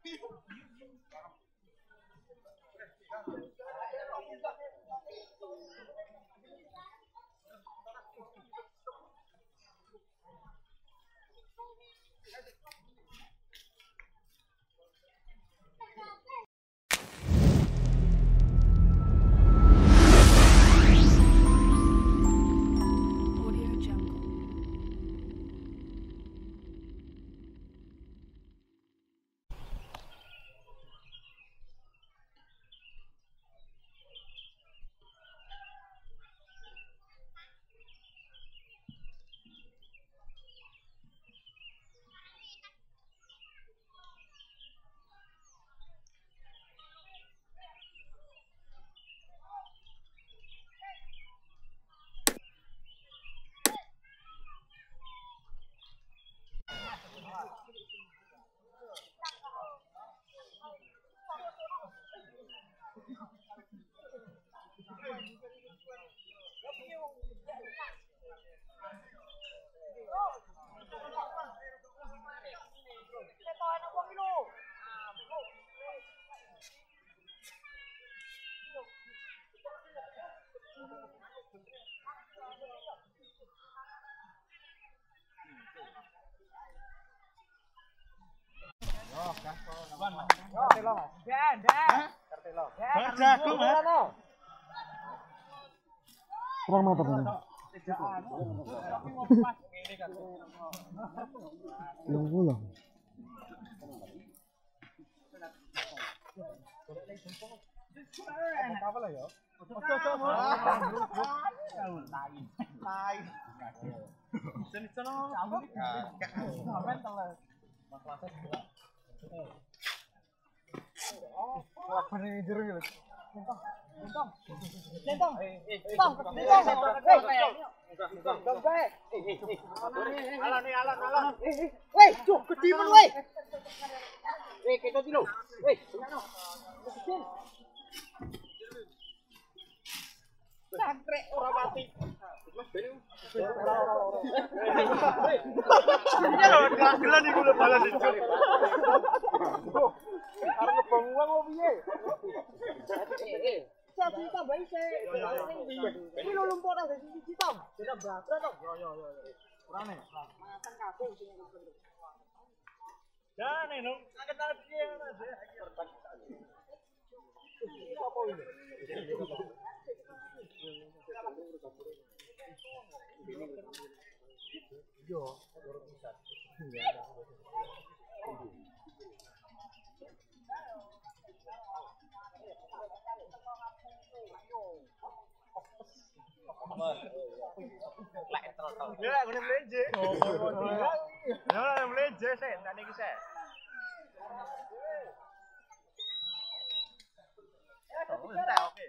Kurang meter ini. Yang pulang. Apa lah ya? Santrek ora mati. Mas Ben. Iya lho, gelan iku lho balan iki. Arep ngebong uang opo piye? Sapi tambahi sik. Iki lho lumpur nang siji to. Dene batra to. Yo. Urane. Makan kabeh sing ngono. Jane no, sakit arep piye ngono. Apa iki? Yo, pusat. Ya, ngene mleje. Ya, mleje sik, tak niki sik. Oke.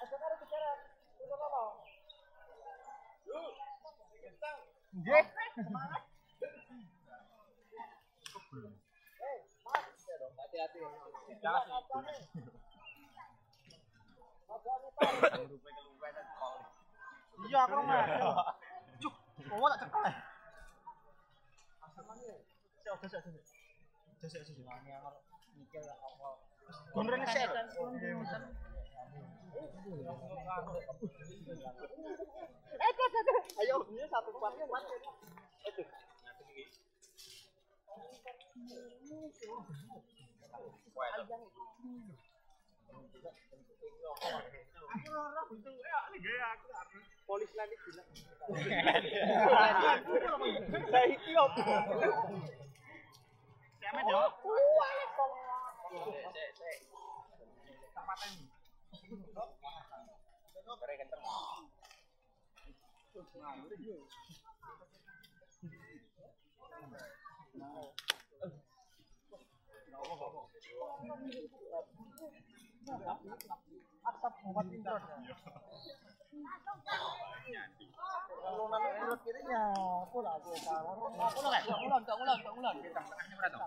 Nggih. Hati-hati. Iya, aku mah. Cuk, kok tak cekel. Sik. Mikir apa. Gondrene sik. Ayo, ini satu kuat. Polis lagi bilang. Saiki opo? Cemen yo. Sik. Tak mateni. Kare kenceng. Asap buat intro. Kalau nanti urut kirinya, apa lah aku ulon. Tengahnya berapa?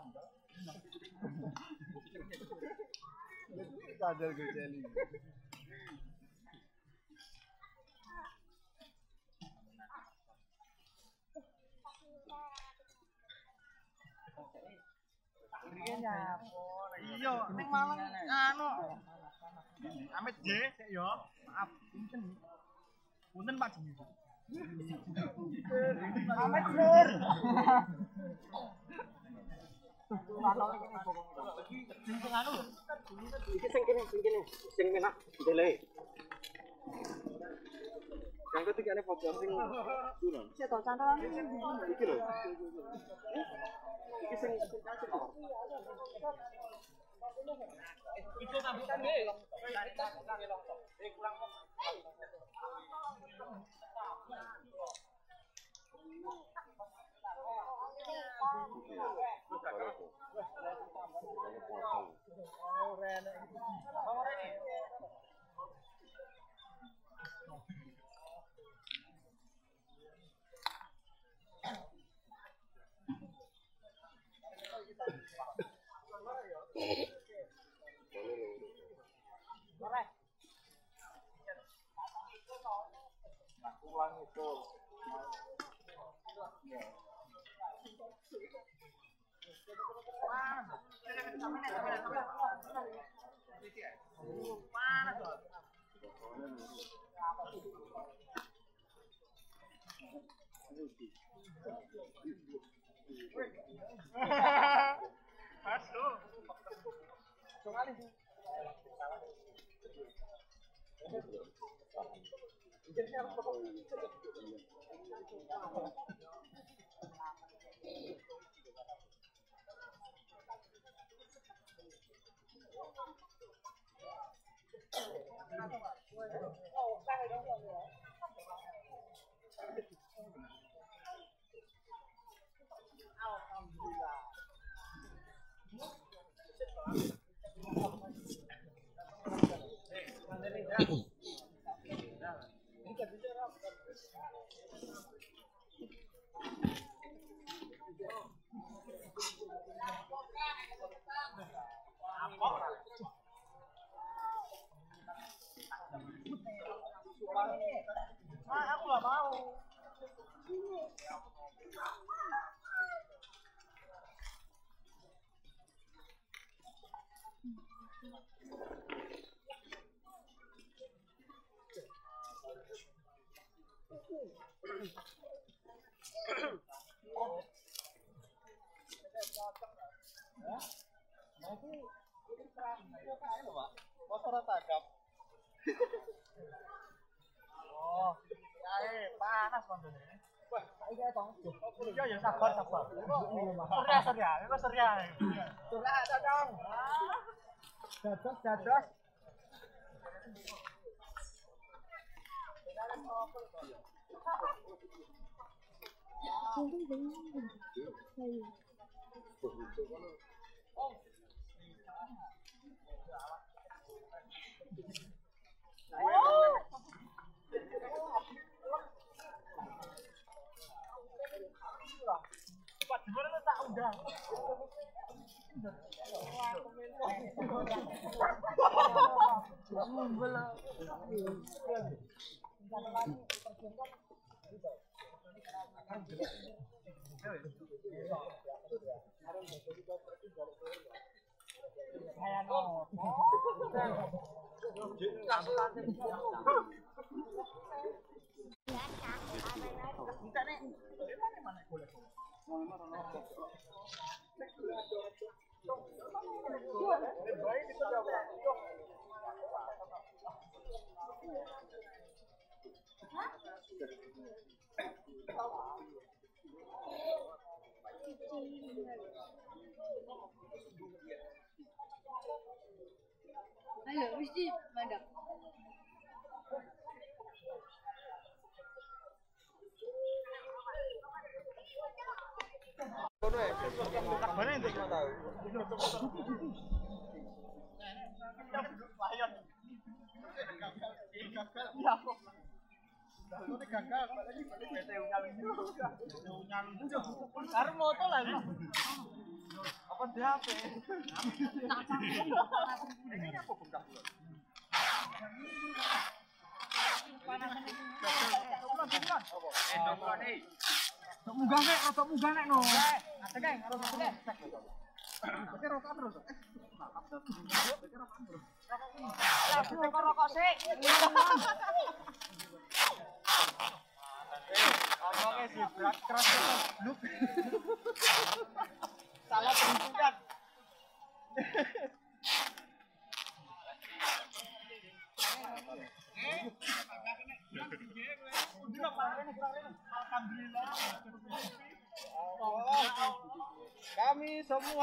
Sadar gue jeli. Kirinya, Iya, ning Malang anu. Amit J sik yo. Maaf, punten. Punten Pak jenenge. Amit Nur. Iki sing kene. Sing menak deleh. Yang ketiga ini foto sing turun. Saya tahu cantolan iki lho. Iki sing cantik. Itu sambutan nggih. Kurang. Aku nggak mau. Oh, panas kondone. Wah, iki tong. Iya ya sabar. Surya. Iku surya. Surya tong. Dados. Pak gimana tak undang? Halo, mesti mandap. Kabarnya untuk kita tahu. Karena motor lagi. Apa dia HP? Ini apa bengkak dulu? Munggah nek no. Ada geng, harus ada. Oke rokok terus. Lah rokok sik. Oke sih berat keras lu. Salah peruntukan. Alhamdulillah. Kami semua.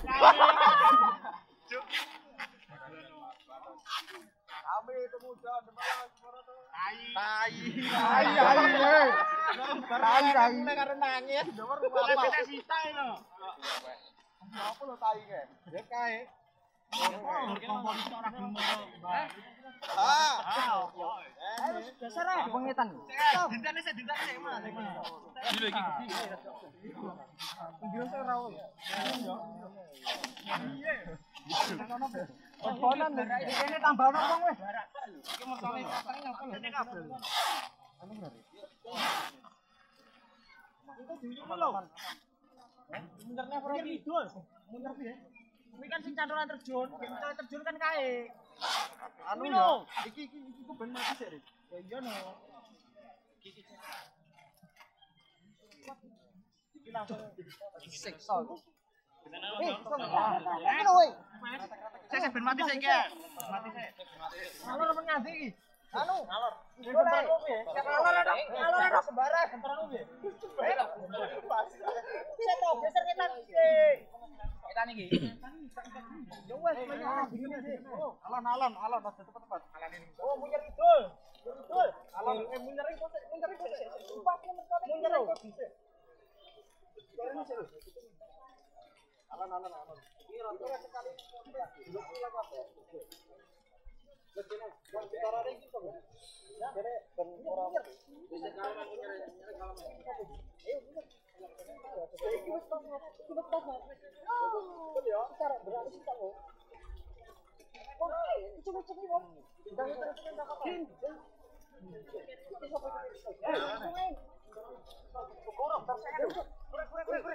Kami itu muda depan tai. Karena nangis, nomor apa? Beda sita itu. Apa lo tai ke? Ya kae. Dasar ah, pengetan. Dintane sik Mas. Gila iki gede. Biasa ora yo. Iya. Komponen ini tambah apa weh? Iki mesone kasane apa lho? Ini kabel. Anu bener. Itu dulu lho. Munternya ora kidul. Munter piye? Kuwi kan sing cantolan terjun, cantolan terjun kan kae. Anu yo, iki ku ben mati sik, Rik. Ya iya no. Iki langsung siksa. Anu woi. Saya ben mati sik iki. Mati sik. Ngalor men ngadi iki. Anu, ngalor. Ngalor ada sembarang. Bentar piye? Saya tau geser ketan iki. Ketan iki. Yo wes alon aja tepat. Alan ini. Oh, munyer kidul. Betul. Alon munyer iki kok. Munyer iki. Alon. Iki rada sekali. Duduk pula kabeh. Begini, yang bicara iki kok. Jadi ben ora bisa kalaman munyer kalaman. Ayo munyer. Iki wis pas. Oh, ya, cara berani sih kamu. Coba-coba wong. Jangan tak apa. Korok tersekan. Kure.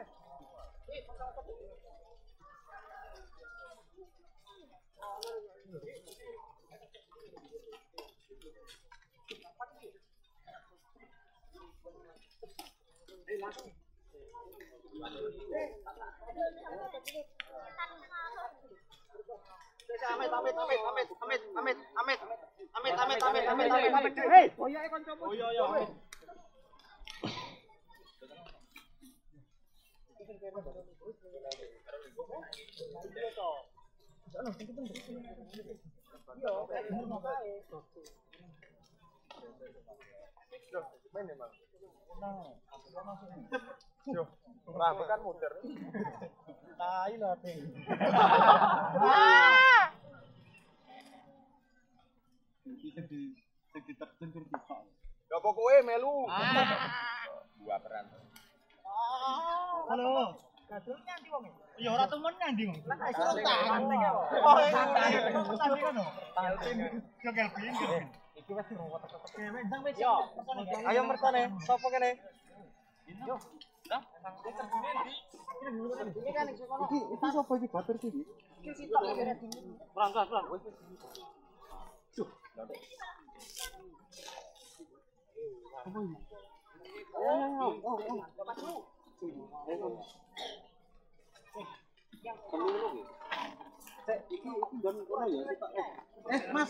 Langsung. Amit. Hei, koyoke kancamu. Oh iya. Nah, bukan muter. Tai lho, Ting. Iki terjun kok. Ya pokoke melu. Dua peran. Halo. Kadung nyanti wong. Ya ora temen nyanti wong. Lah iso tanding kok. Oh, tanding kono. Yo Kelvin. Iki wis ruwet-ruwet. Ndang wis. Ayo mertone, sapa kene? Yo. Lah, ini kan iki sapa iki batur iki? Iki sitok kene. Perang. Duh. Apa ini? Iki don kono ya sitok. Mas.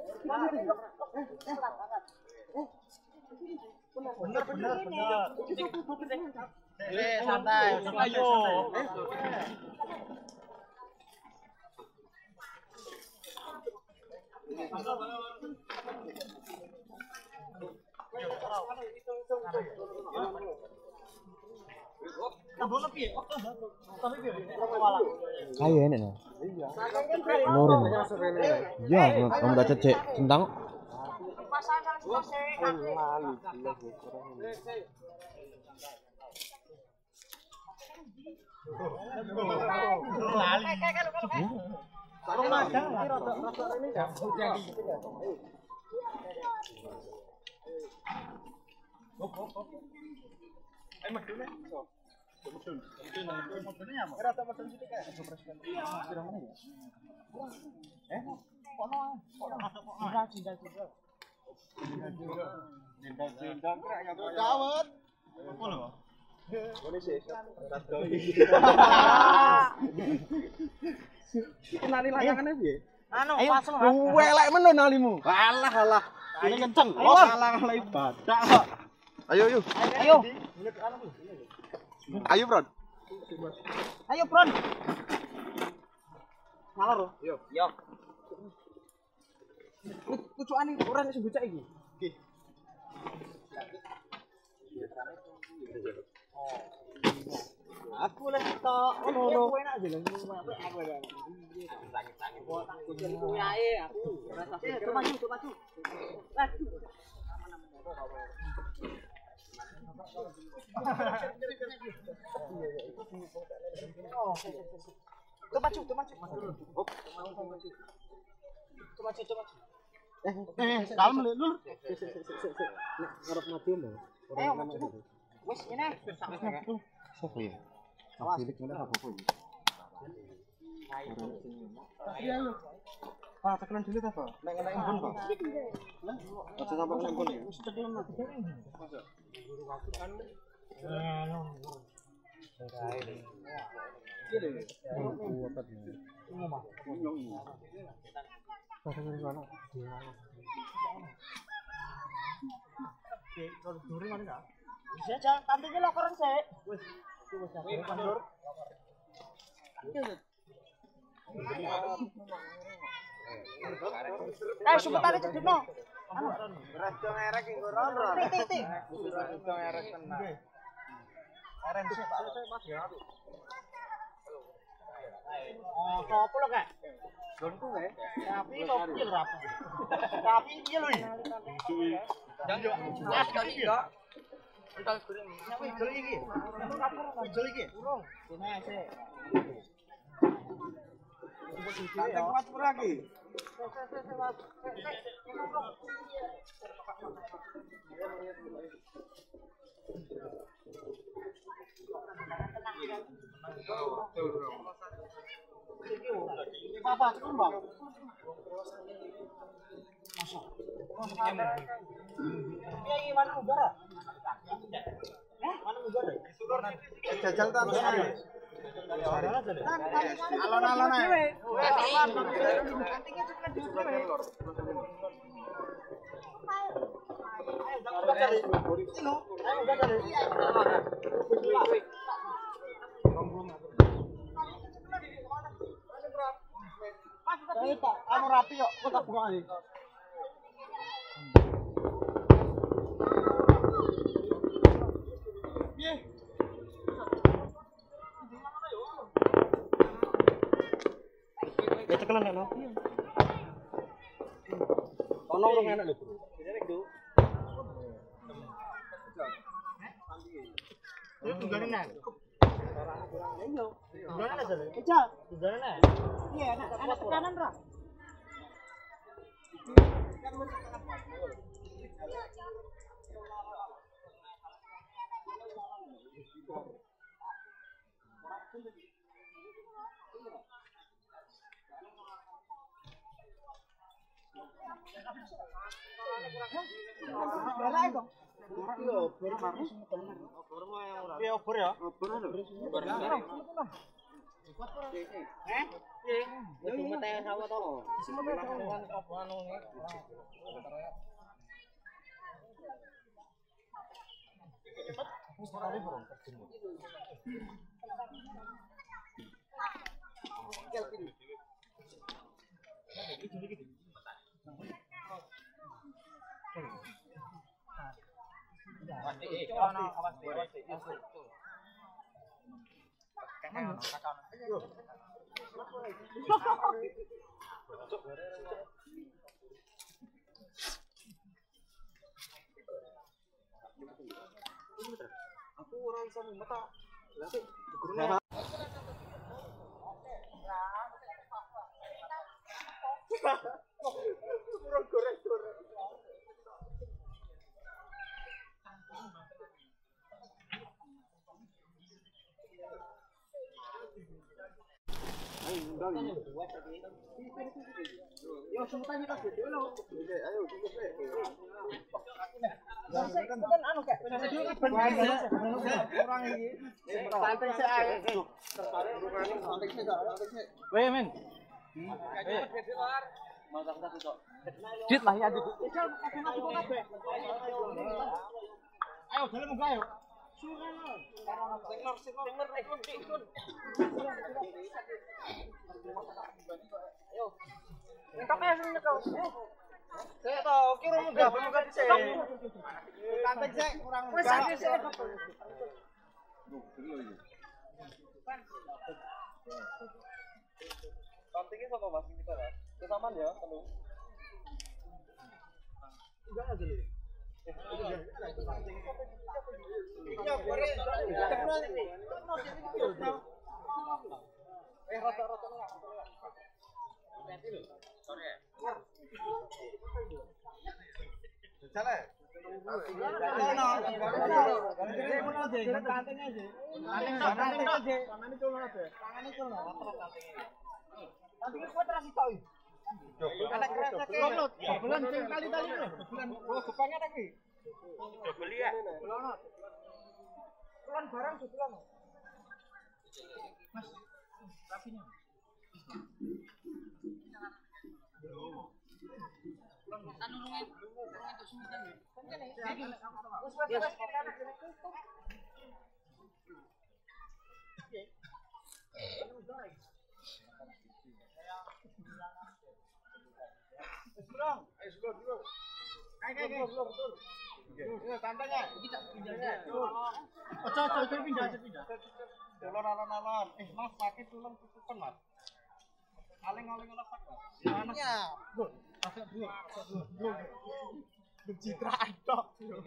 Bener. Santai, ayo. Ayo enak no. Nurun. Ya, kamu udah cecek tentang Modelnya apa? Rata model gitu kayak presiden. Pirang menit ya? Kono enggak cinta juga. Cinta kayak dawet. Apa lho? Boleh sih. Iki nali layangane piye? Anu, pas lho. Kuwe lek men nalimu. Alah. Ini kenceng. Alah ibadah kok. Ayo. Ayo, Bron. Ngalor lho. Yo. Pucukane ora sing bocah iki. Nggih. Aku lek tok ngono. Kowe enak jeneng aku enak. Sange-sange kok tak kucing kuwi ae aku. Ora tak pikir maju. Tuh maju. Kalem lu. Ngarep maju lho. Wis ngene. Sopo ya? Awas cilik ngene apa iki? Iya lho. Pak, tekan dulu ta, Pak? Nek enak impun, Pak. Lah, aja sampe enak impun ya. Wis tekan mati. Guru waktu kan. Bisa jangan tandingnya lokeran sih. Wis. Sebentar aja dino. Anu, resto ngerek iki ora. Titik. Resto ngerek tenan. Aren sih, Pak. Mas ya. Oh, sopo lho, Kak? Gonku kae. Tapi kok piye rapi. Tapi piye lho iki? Jangan yo. Mas kok iki, Kak. Entar goreng. Sampe goreng iki. Jol iki. Urung. Kene sik. Tak kuat lagi. Apa turun, Bang? Masuk. Ini mana udara? Mana udara? Jajal ta hari. Alon-alon ae. Kantingnya cuma dhewe. Ayo udah cari. Sino? Ayo udah cari. Mas, Pak, anu rapi kok, kok tak buka iki. Piye? Ya tekenan nek nopi. Ono urung enak lho, Bro. Direk, Bro. Itu tunggane nek. Iya. Tunggane nek jare. Eja, tunggane nek. Iya, enak tekanan ra. Obor ya? Obor lho. Semete sawah to. Semete sawah anu ngene. Aku ora iso mumet ta. Lah sik gurune. Burung goreng-goreng. Yo semuanya kan gede lo. Ayo cukup deh. Kan anu kayak orang ini. Santai saya. Santai saya. Weh men. Masak satu tok. Dit lah ya dit. Ayo dalam muka ayo. Ayo. Engkau sini kau. Saya tahu kira muka di sini. Santai saya kurang muka. Santai saya. Santai sama Mas kita lah. Kesamaan ya, penuh. Enggak aja nih. Ya, boleh. Rata-rata enggak. Sorry ya. Jalan. Alon-alon. Mas pakai tulung tutupan, Mas. Aling-aling olah pakai. Iya. Masuk dulu. Pencitraan tok.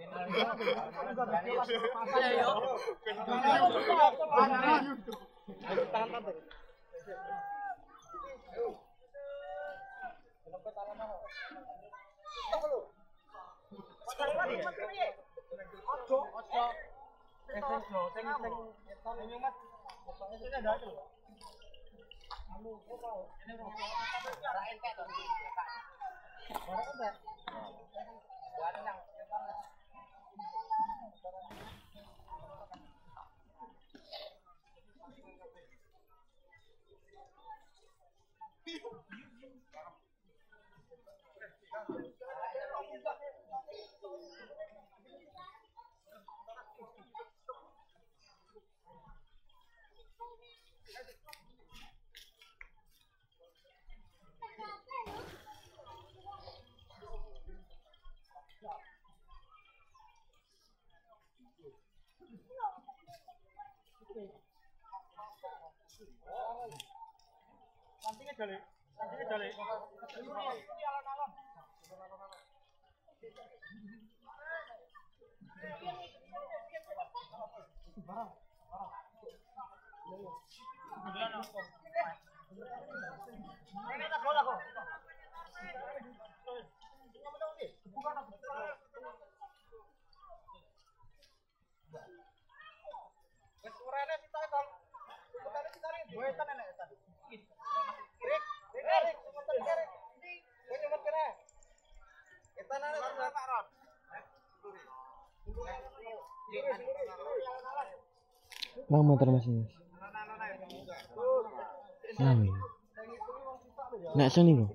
Nantinya jale. Bang motor masih. Nami. Nak sini kok.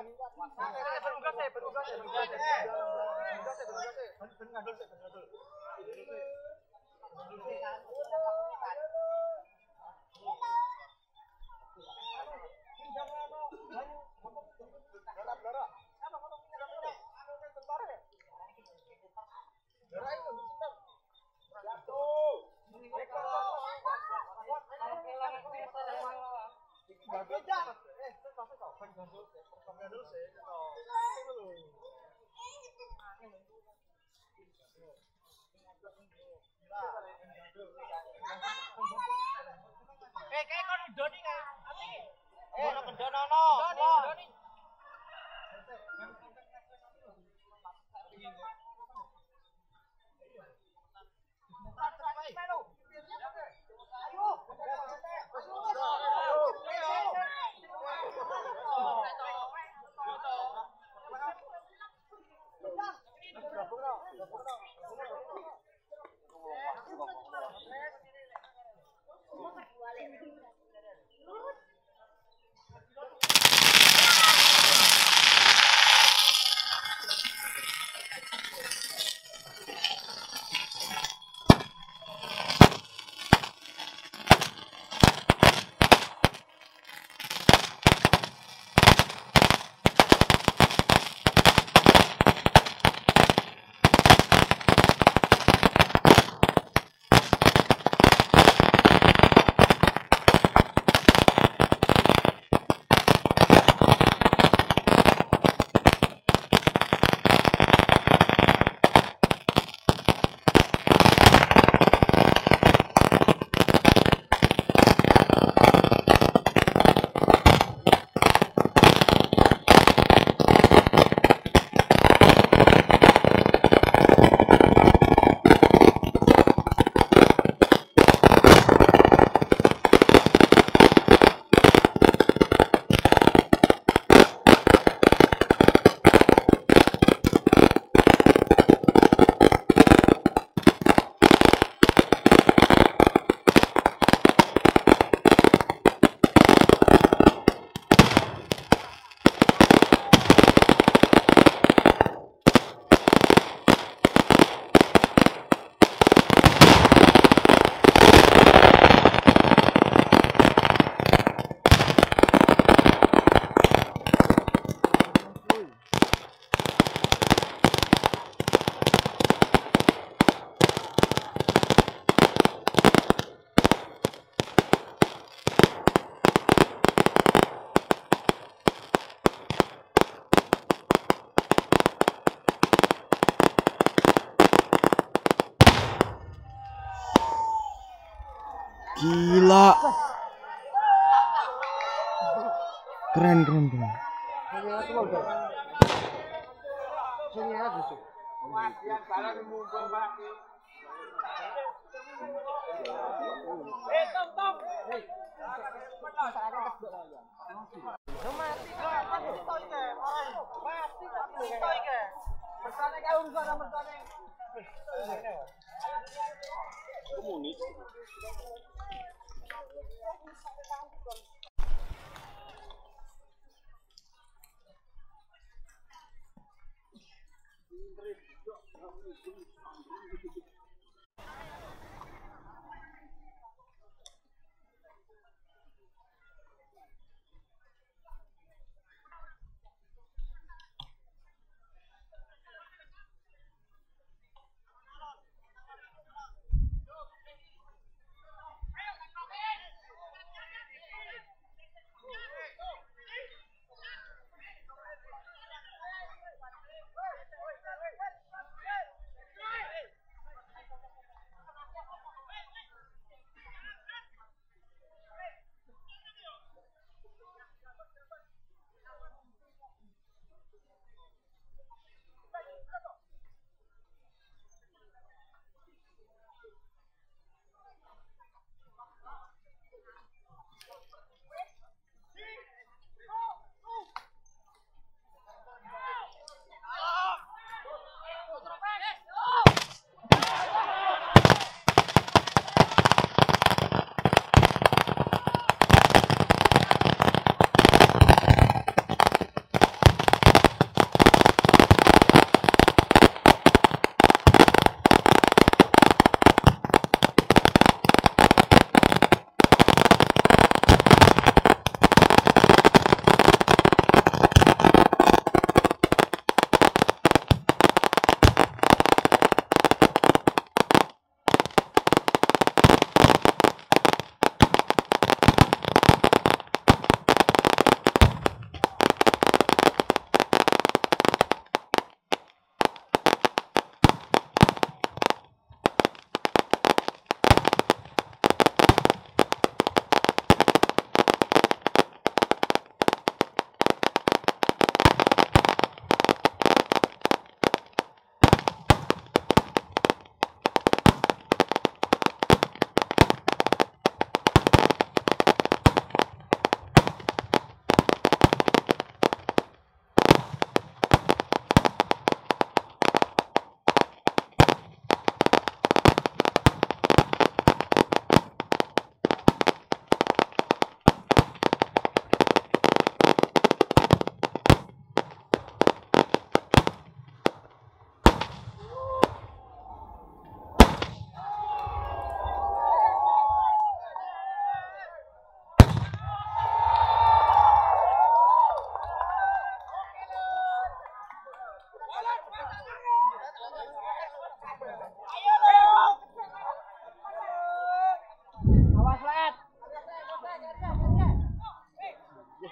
Gila. Keren, keren, keren.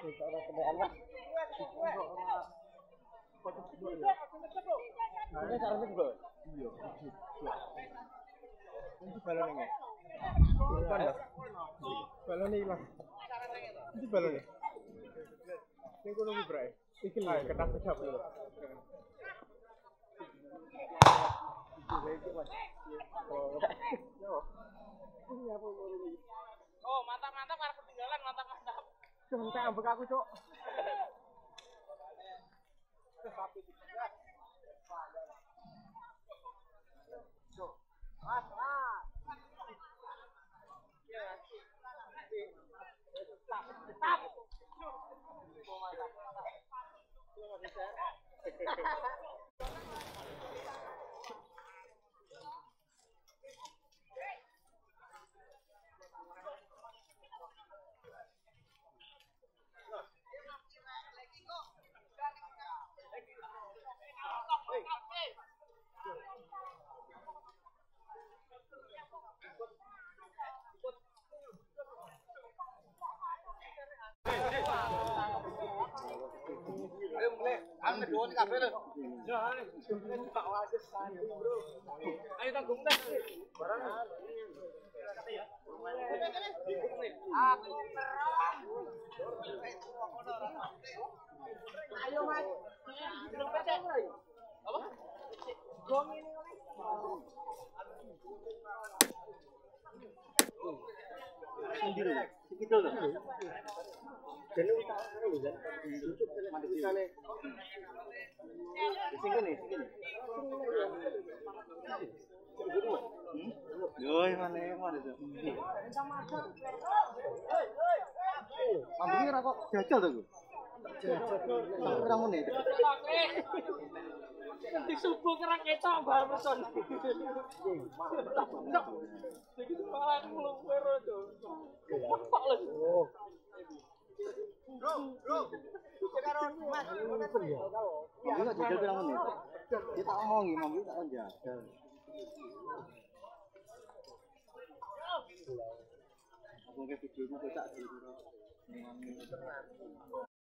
Balon hilang. Itu balon. Ini kudu bray. Iki lho kedap-kedap lho. Oh, mantap-mantap karena ketinggalan, mantap-mantap. Sampai ambek aku, Cuk. Ayo mulai, anu dua nih kabel. Ayo tanggung deh. Ayo mas. Apa? Gong ini. Sendiri. Segitu loh. Jadi utangane lho, Jan. Cucuk mandekane. Sing kene, sing kene. Yo, mana itu? Ambune ra kok jajal to, Gu? Jajal. Ora ngene. Nanti subuh kerang ketok bar person. Segitu malah ngeluwer to. Tok lho. Bro. Karo Mas, Ya, jajal pirang menit. Dia tak omongi, mau tak kon jajal. Aku ke video itu tak